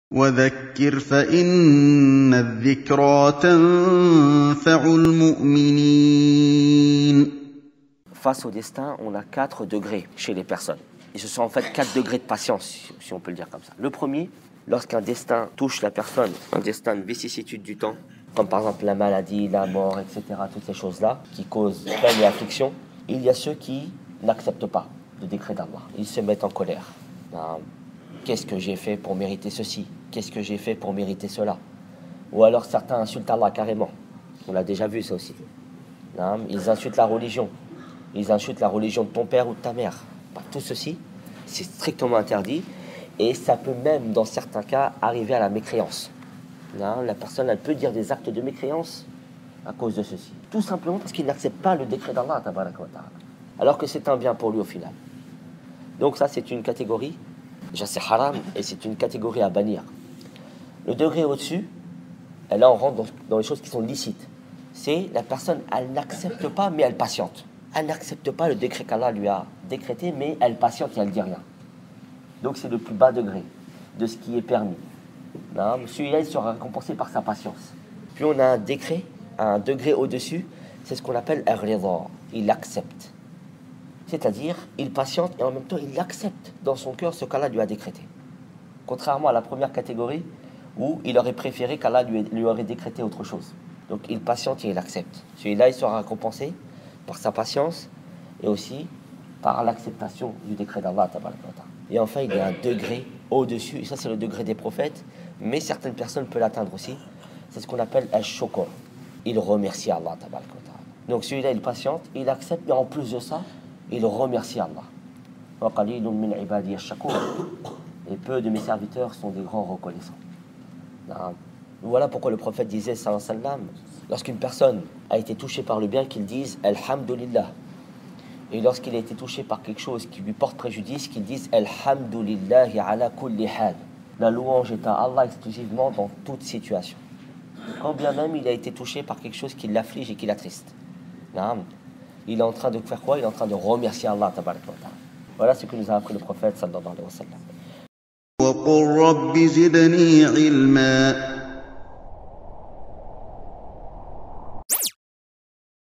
وذكر فإن الذكرى تنفع المؤمنين. Face au destin, on a 4 degrés chez les personnes. Et ce sont en fait 4 degrés de patience, si on peut le dire comme ça. Le premier, lorsqu'un destin touche la personne, un destin de vicissitude du temps, comme par exemple la maladie, la mort, etc., toutes ces choses-là, qui causent peine et affliction, il y a ceux qui n'acceptent pas le décret d'Allah. Ils se mettent en colère. Qu'est-ce que j'ai fait pour mériter ceci? Qu'est-ce que j'ai fait pour mériter cela? Ou alors certains insultent Allah carrément. On l'a déjà vu ça aussi. Ils insultent la religion. Ils insultent la religion de ton père ou de ta mère. Tout ceci, c'est strictement interdit. Et ça peut même, dans certains cas, arriver à la mécréance. La personne, elle peut dire des actes de mécréance à cause de ceci. Tout simplement parce qu'il n'accepte pas le décret d'Allah, alors que c'est un bien pour lui au final. Donc ça, c'est une catégorie. Déjà, c'est haram et c'est une catégorie à bannir. Le degré au-dessus, et là, on rentre dans les choses qui sont licites. C'est la personne, elle n'accepte pas, mais elle patiente. Elle n'accepte pas le décret qu'Allah lui a décrété, mais elle patiente et elle ne dit rien. Donc c'est le plus bas degré de ce qui est permis. Celui-là, il sera récompensé par sa patience. Puis on a un décret, un degré au-dessus, c'est ce qu'on appelle ar-ridha. Il accepte. C'est-à-dire, il patiente et en même temps, il accepte dans son cœur ce qu'Allah lui a décrété. Contrairement à la première catégorie, où il aurait préféré qu'Allah lui aurait décrété autre chose. Donc il patiente et il accepte. Celui-là, il sera récompensé par sa patience et aussi par l'acceptation du décret d'Allah. Et enfin, il y a un degré au-dessus, et ça c'est le degré des prophètes, mais certaines personnes peuvent l'atteindre aussi. C'est ce qu'on appelle al-shukr. Il remercie Allah. Donc celui-là, il patiente, il accepte, et en plus de ça, il remercie Allah. Et peu de mes serviteurs sont des grands reconnaissants. Voilà pourquoi le prophète disait, sallallahu alayhi wa sallam, lorsqu'une personne a été touchée par le bien, qu'il dise Alhamdulillah. Et lorsqu'il a été touché par quelque chose qui lui porte préjudice, qu'il dise Alhamdulillahi ala kulli hal. La louange est à Allah exclusivement dans toute situation. Quand bien même il a été touché par quelque chose qui l'afflige et qui l'attriste. Il est en train de faire quoi? Il est en train de remercier Allah. Voilà ce que nous a appris le prophète sallallahu alayhi wa sallam. وقل رب زدني علما